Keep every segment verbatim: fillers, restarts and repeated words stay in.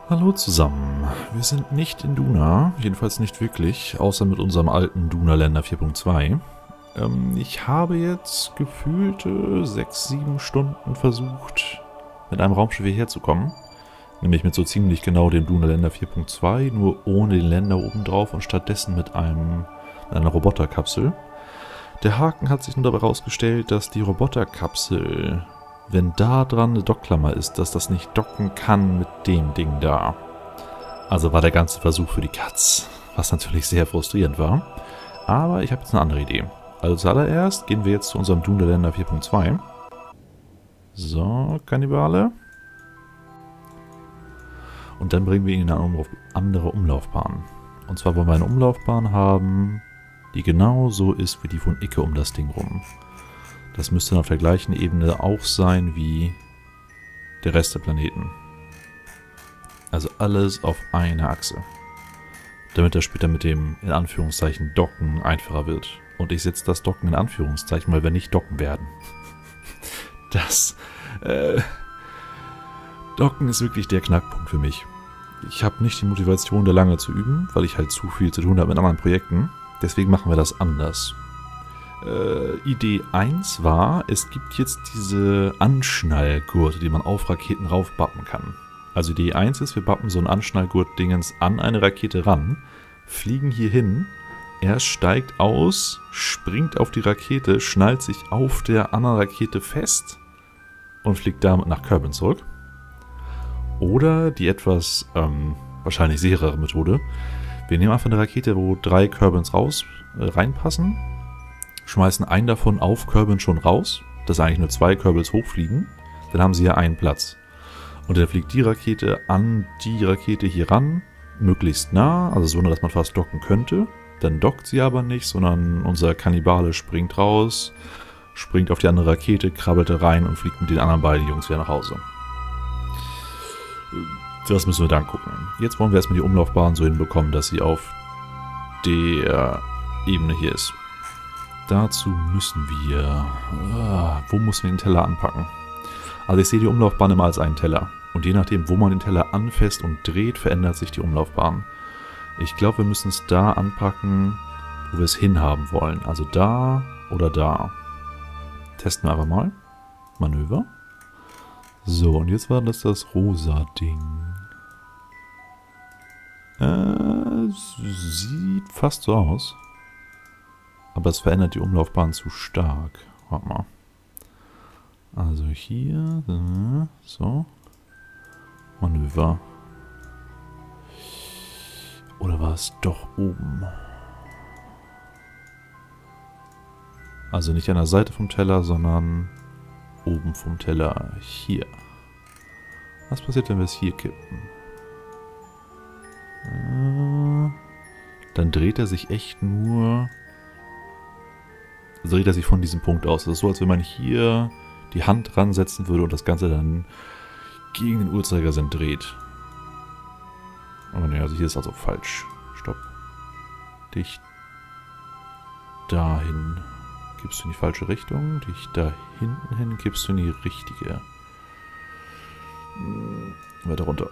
Hallo zusammen, wir sind nicht in Duna, jedenfalls nicht wirklich, außer mit unserem alten Duna-Länder vier Punkt zwei. Ähm, ich habe jetzt gefühlte sechs, sieben Stunden versucht, mit einem Raumschiff hierher zu kommen. Nämlich mit so ziemlich genau dem Duna-Länder vier Punkt zwei, nur ohne den Länder oben drauf und stattdessen mit, einem, mit einer Roboterkapsel. Der Haken hat sich nur dabei herausgestellt, dass die Roboterkapsel, wenn da dran eine Dockklammer ist, dass das nicht docken kann mit dem Ding da. Also war der ganze Versuch für die Katz, was natürlich sehr frustrierend war. Aber ich habe jetzt eine andere Idee. Also zuallererst gehen wir jetzt zu unserem Duna-Länder vier Punkt zwei. So, Kannibale. Und dann bringen wir ihn in eine Umlauf andere Umlaufbahn. Und zwar wollen wir eine Umlaufbahn haben, die genau so ist wie die von Icke um das Ding rum. Das müsste dann auf der gleichen Ebene auch sein wie der Rest der Planeten. Also alles auf einer Achse. Damit das später mit dem, in Anführungszeichen, Docken einfacher wird. Und ich setze das Docken in Anführungszeichen, weil wir nicht docken werden. Das, äh... Docken ist wirklich der Knackpunkt für mich. Ich habe nicht die Motivation, da lange zu üben, weil ich halt zu viel zu tun habe mit anderen Projekten. Deswegen machen wir das anders. Äh, Idee eins war, es gibt jetzt diese Anschnallgurte, die man auf Raketen raufbappen kann. Also Idee eins ist, wir bappen so ein Anschnallgurt-Dingens an eine Rakete ran, fliegen hier hin, er steigt aus, springt auf die Rakete, schnallt sich auf der anderen Rakete fest und fliegt damit nach Kerbin zurück. Oder die etwas ähm, wahrscheinlich sicherere Methode, wir nehmen einfach eine Rakete, wo drei Kerbins raus, äh, reinpassen, schmeißen einen davon auf Kerbin schon raus, dass eigentlich nur zwei Kerbins hochfliegen, dann haben sie ja einen Platz. Und dann fliegt die Rakete an die Rakete hier ran, möglichst nah, also so, dass man fast docken könnte. Dann dockt sie aber nicht, sondern unser Kannibale springt raus, springt auf die andere Rakete, krabbelt da rein und fliegt mit den anderen beiden Jungs wieder nach Hause. Das müssen wir dann gucken. Jetzt wollen wir erstmal die Umlaufbahn so hinbekommen, dass sie auf der Ebene hier ist. Dazu müssen wir... Ah, wo müssen wir den Teller anpacken? Also ich sehe die Umlaufbahn immer als einen Teller. Und je nachdem, wo man den Teller anfasst und dreht, verändert sich die Umlaufbahn. Ich glaube, wir müssen es da anpacken, wo wir es hinhaben wollen. Also da oder da. Testen wir einfach mal. Manöver. So, und jetzt war das das rosa Ding. Äh, sieht fast so aus. Aber es verändert die Umlaufbahn zu stark. Warte mal. Also hier, so. Manöver. Oder war es doch oben? Also nicht an der Seite vom Teller, sondern oben vom Teller. Hier. Was passiert, wenn wir es hier kippen? Äh, dann dreht er sich echt nur... Also dreht er sich von diesem Punkt aus. Das ist so, als wenn man hier die Hand dran setzen würde und das Ganze dann gegen den Uhrzeigersinn dreht. Oh ne, also hier ist also falsch. Stopp. Dich dahin gibst du in die falsche Richtung. Dich da hinten hin gibst du in die richtige. Hm, weiter runter.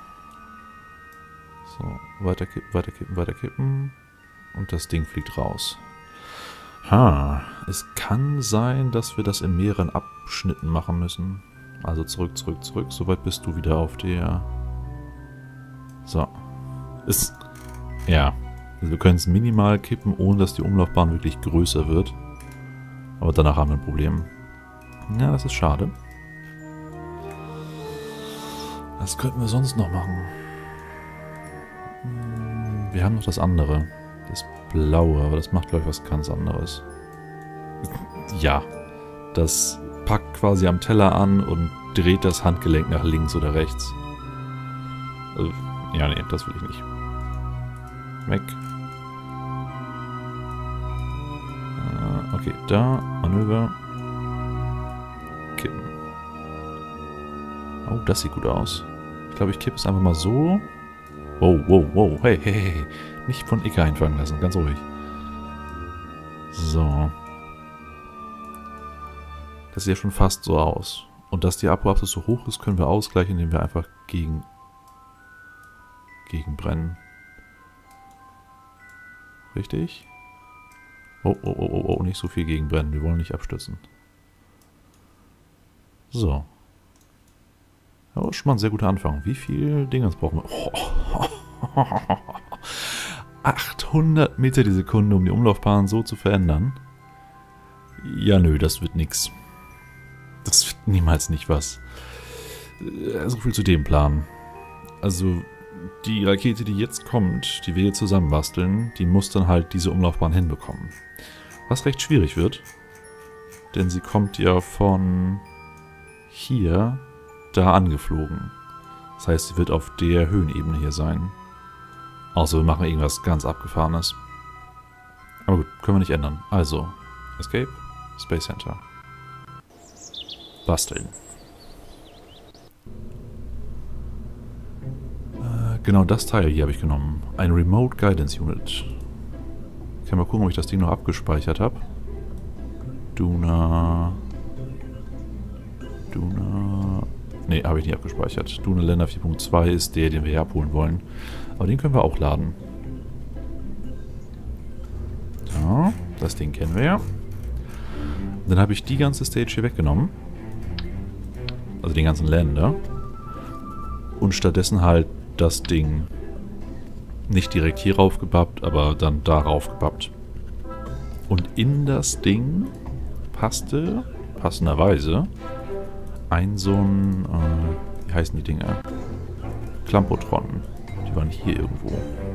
So, weiter kippen, weiter kippen, weiter kippen. Und das Ding fliegt raus. Ha, es kann sein, dass wir das in mehreren Abschnitten machen müssen. Also zurück, zurück, zurück. Soweit bist du wieder auf der... So. Ist... Ja. Also wir können es minimal kippen, ohne dass die Umlaufbahn wirklich größer wird. Aber danach haben wir ein Problem. Ja, das ist schade. Was könnten wir sonst noch machen? Wir haben noch das andere. Das Blaue, aber das macht, glaube ich, was ganz anderes. Ja. Das packt quasi am Teller an und dreht das Handgelenk nach links oder rechts. Also, ja, nee, das will ich nicht. Weg. Äh, okay, da, Manöver. Kippen. Oh, das sieht gut aus. Ich glaube, ich kippe es einfach mal so. Wow, wow, wow. Hey, hey, hey. Nicht von Icke einfangen lassen, ganz ruhig. So. Das sieht ja schon fast so aus. Und dass die Abrapse so hoch ist, können wir ausgleichen, indem wir einfach gegen gegenbrennen. Richtig? Oh, oh, oh, oh, oh, nicht so viel gegenbrennen. Wir wollen nicht abstürzen. So. Ja, schon mal ein sehr guter Anfang. Wie viel Dingens brauchen wir? Oh. achthundert Meter die Sekunde, um die Umlaufbahn so zu verändern. Ja, nö, das wird nix. Das wird niemals nicht was. So viel zu dem Plan. Also, die Rakete, die jetzt kommt, die wir hier zusammen basteln, die muss dann halt diese Umlaufbahn hinbekommen. Was recht schwierig wird, denn sie kommt ja von hier da angeflogen. Das heißt, sie wird auf der Höhenebene hier sein. Außer wir machen irgendwas ganz Abgefahrenes. Aber gut, können wir nicht ändern. Also, Escape, Space Center. Basteln. Äh, genau das Teil hier habe ich genommen. Ein Remote Guidance Unit. Ich kann mal gucken, ob ich das Ding noch abgespeichert habe. Duna... Duna... Ne, habe ich nicht abgespeichert. Duna Länder vier Punkt zwei ist der, den wir hier abholen wollen. Aber den können wir auch laden. So, das Ding kennen wir ja. Dann habe ich die ganze Stage hier weggenommen. Also den ganzen Länder. Und stattdessen halt das Ding nicht direkt hier raufgebappt, aber dann da raufgebappt. Und in das Ding passte, passenderweise, ein so ein, äh, wie heißen die Dinger? Klampotron. Die waren hier irgendwo.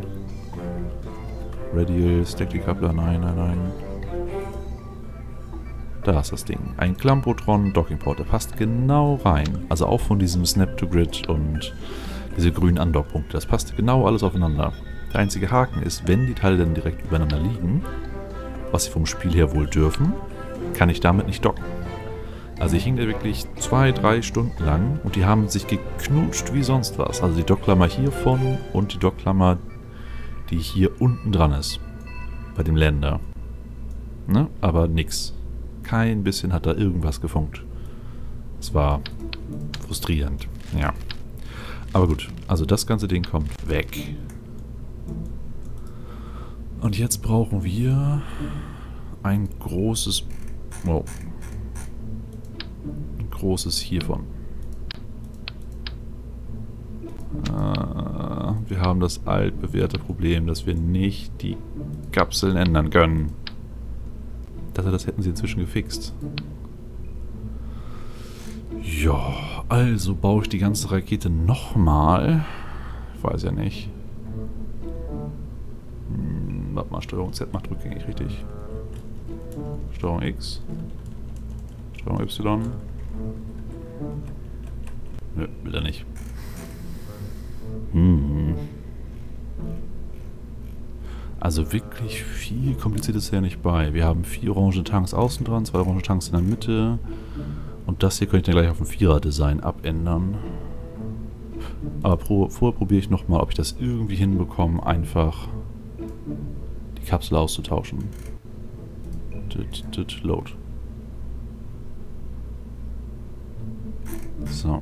Radial, Stack Decoupler, nein, nein, nein. Da ist das Ding. Ein Klampotron Dockingport, der passt genau rein. Also auch von diesem Snap-to-Grid und diese grünen Andockpunkte. Das passt genau alles aufeinander. Der einzige Haken ist, wenn die Teile dann direkt übereinander liegen, was sie vom Spiel her wohl dürfen, kann ich damit nicht docken. Also ich hing da wirklich zwei, drei Stunden lang und die haben sich geknutscht wie sonst was. Also die Dockklammer hiervon und die Dockklammer, die hier unten dran ist. Bei dem Länder. Ne? Aber nix. Kein bisschen hat da irgendwas gefunkt. Es war frustrierend. Ja. Aber gut. Also das ganze Ding kommt weg. Und jetzt brauchen wir ein großes... Wow. Ein großes hiervon. Äh, wir haben das altbewährte Problem, dass wir nicht die Kapseln ändern können. Ich dachte, das hätten sie inzwischen gefixt. Ja, also baue ich die ganze Rakete nochmal. Ich weiß ja nicht. Hm, warte mal, Steuerung Z macht rückgängig, richtig? Steuerung X. Steuerung Y. Nö, will er nicht. Hm. Also wirklich viel kompliziertes ist ja nicht bei. Wir haben vier orange Tanks außen dran, zwei orange Tanks in der Mitte. Und das hier könnte ich dann gleich auf ein Vierer-Design abändern. Aber pro, vorher probiere ich nochmal, ob ich das irgendwie hinbekomme, einfach die Kapsel auszutauschen. Dit, dit, load. So.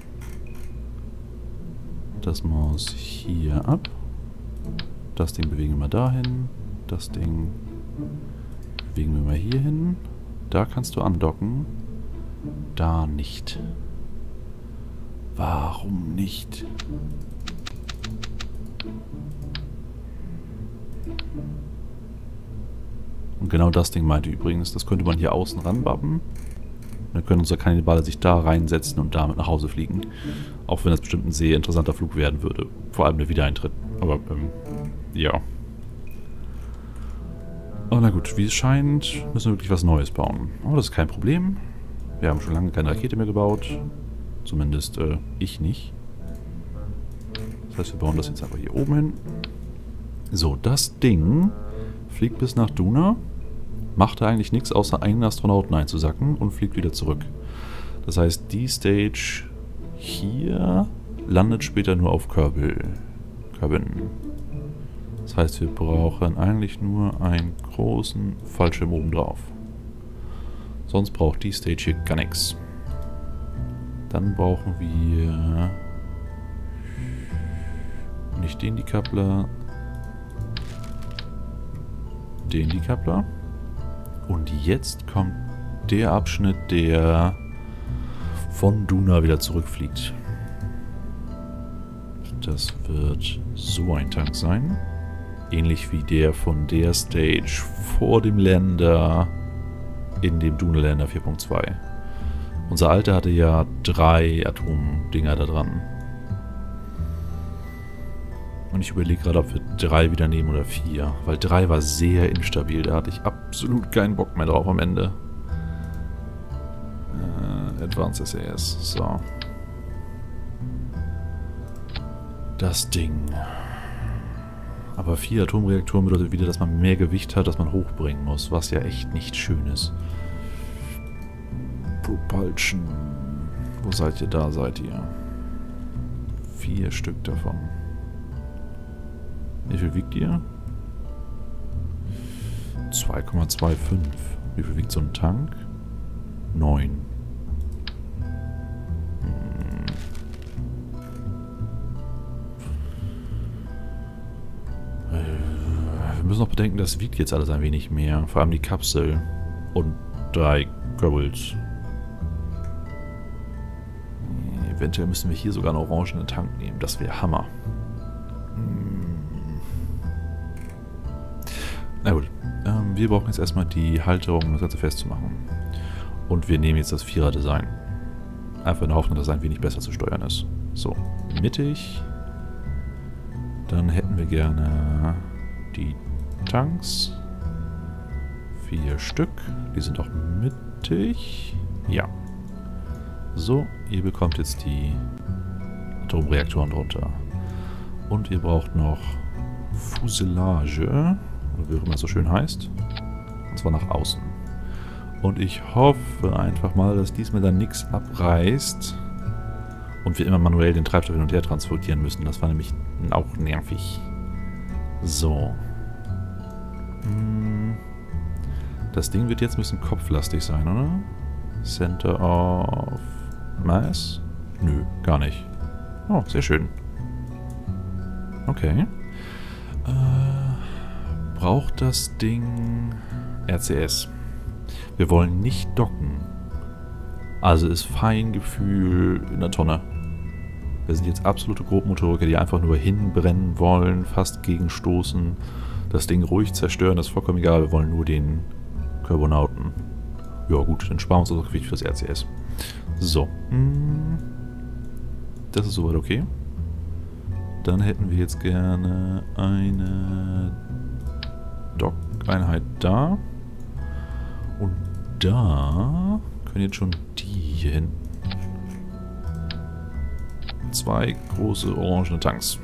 Das muss hier ab. Das Ding bewegen wir mal dahin. Das Ding bewegen wir mal hier hin. Da kannst du andocken. Da nicht. Warum nicht? Und genau das Ding meinte übrigens, das könnte man hier außen ranbappen. Dann können unsere Kannibale sich da reinsetzen und damit nach Hause fliegen. Auch wenn das bestimmt ein sehr interessanter Flug werden würde. Vor allem der Wiedereintritt. Aber, ähm, ja. Oh, na gut, wie es scheint, müssen wir wirklich was Neues bauen. Aber das ist kein Problem. Wir haben schon lange keine Rakete mehr gebaut. Zumindest, äh, ich nicht. Das heißt, wir bauen das jetzt einfach hier oben hin. So, das Ding fliegt bis nach Duna. Macht da eigentlich nichts, außer einen Astronauten einzusacken und fliegt wieder zurück. Das heißt, die Stage hier landet später nur auf Kerbal. Kerbin. Das heißt, wir brauchen eigentlich nur einen großen Fallschirm oben drauf. Sonst braucht die Stage hier gar nichts. Dann brauchen wir nicht den Decoupler, den Decoupler. Und jetzt kommt der Abschnitt, der von Duna wieder zurückfliegt. Das wird so ein Tank sein. Ähnlich wie der von der Stage vor dem Lander in dem Duna Lander vier Punkt zwei. Unser alter hatte ja drei Atomdinger da dran. Und ich überlege gerade, ob wir drei wieder nehmen oder vier. Weil drei war sehr instabil. Da hatte ich absolut keinen Bock mehr drauf am Ende. Äh, Advanced S A S. So. Das Ding. Aber vier Atomreaktoren bedeutet wieder, dass man mehr Gewicht hat, das man hochbringen muss. Was ja echt nicht schön ist. Propulsion. Wo seid ihr? Da seid ihr. Vier Stück davon. Wie viel wiegt ihr? zwei Komma fünfundzwanzig. Wie viel wiegt so ein Tank? neun. Hm. Wir müssen noch bedenken, das wiegt jetzt alles ein wenig mehr. Vor allem die Kapsel. Und drei Kerbals. Eventuell müssen wir hier sogar einen orangenen Tank nehmen. Das wäre Hammer. Na gut, ähm, wir brauchen jetzt erstmal die Halterung, um das Ganze festzumachen. Und wir nehmen jetzt das Vierer-Design. Einfach in der Hoffnung, dass es ein wenig besser zu steuern ist. So, mittig. Dann hätten wir gerne die Tanks. Vier Stück. Die sind auch mittig. Ja. So, ihr bekommt jetzt die Atomreaktoren drunter. Und ihr braucht noch Fuselage. Oder wie auch immer es so schön heißt. Und zwar nach außen. Und ich hoffe einfach mal, dass diesmal dann nichts abreißt. Und wir immer manuell den Treibstoff hin und her transportieren müssen. Das war nämlich auch nervig. So. Das Ding wird jetzt ein bisschen kopflastig sein, oder? Center of Mass? Nö, gar nicht. Oh, sehr schön. Okay. Äh, braucht das Ding R C S? Wir wollen nicht docken. Also ist Feingefühl in der Tonne. Wir sind jetzt absolute Grobmotoriker, die einfach nur hinbrennen wollen, fast gegenstoßen, das Ding ruhig zerstören, das ist vollkommen egal, wir wollen nur den Carbonauten. Ja gut, dann sparen wir uns das Gewicht fürs R C S. So. Das ist soweit okay. Dann hätten wir jetzt gerne eine Dock-Einheit da. Und da können jetzt schon die hier hin. Zwei große orangene Tanks.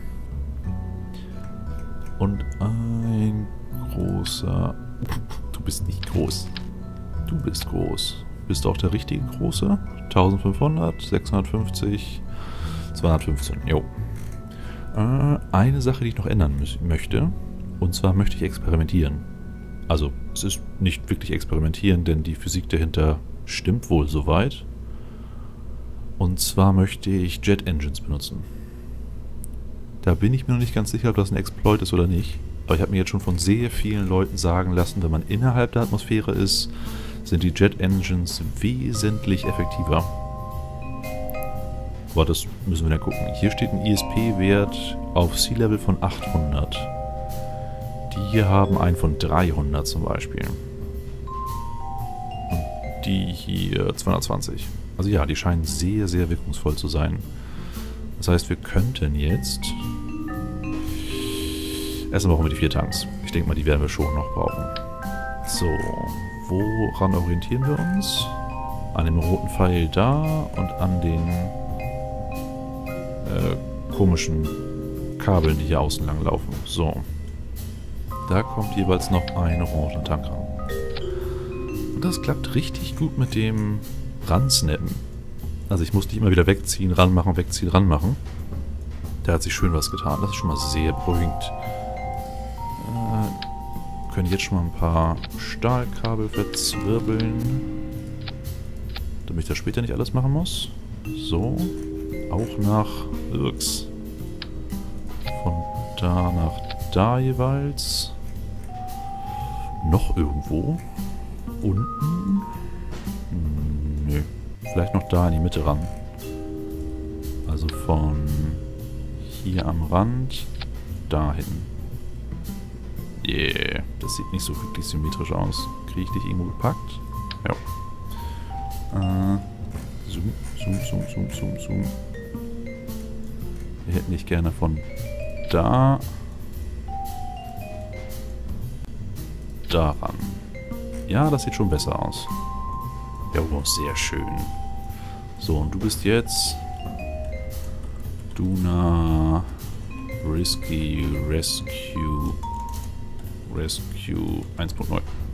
Und ein großer... Du bist nicht groß. Du bist groß. Bist du auch der richtige große? eintausendfünfhundert, sechshundertfünfzig, zweihundertfünfzehn. Jo. Äh, eine Sache, die ich noch ändern möchte. Und zwar möchte ich experimentieren. Also, es ist nicht wirklich experimentieren, denn die Physik dahinter stimmt wohl soweit. Und zwar möchte ich Jet Engines benutzen. Da bin ich mir noch nicht ganz sicher, ob das ein Exploit ist oder nicht. Aber ich habe mir jetzt schon von sehr vielen Leuten sagen lassen, wenn man innerhalb der Atmosphäre ist, sind die Jet Engines wesentlich effektiver. Aber das müssen wir dann gucken. Hier steht ein I S P-Wert auf Sea-Level von achthundert. Die hier haben einen von dreihundert zum Beispiel. Und die hier zweihundertzwanzig. Also ja, die scheinen sehr, sehr wirkungsvoll zu sein. Das heißt, wir könnten jetzt... Erstmal brauchen wir die vier Tanks. Ich denke mal, die werden wir schon noch brauchen. So, woran orientieren wir uns? An dem roten Pfeil da und an den äh, komischen Kabeln, die hier außen lang laufen. So. Da kommt jeweils noch ein orangener Tank ran. Und das klappt richtig gut mit dem Ransnappen. Also ich muss die immer wieder wegziehen, ranmachen, wegziehen, ranmachen. Da hat sich schön was getan. Das ist schon mal sehr beruhigend. Äh, können jetzt schon mal ein paar Stahlkabel verzwirbeln. Damit ich das später nicht alles machen muss. So. Auch nach Irks. Von da nach da jeweils. Noch irgendwo? Unten? Hm, nö. Vielleicht noch da in die Mitte ran. Also von hier am Rand dahin. Yeah, das sieht nicht so wirklich symmetrisch aus. Kriege ich dich irgendwo gepackt? Ja. Äh, zoom, zoom, zoom, zoom, zoom, zoom. Wir hätten dich gerne von da daran. Ja, das sieht schon besser aus. Ja, oh, sehr schön. So, und du bist jetzt Duna Risky Rescue Rescue eins Punkt null.